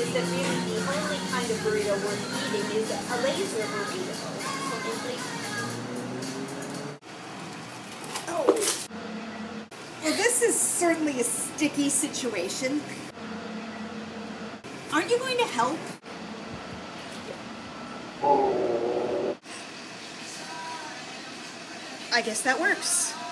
is that really the only kind of burrito worth eating is a laser burrito. Oh. Well, this is certainly a sticky situation. Aren't you going to help? I guess that works.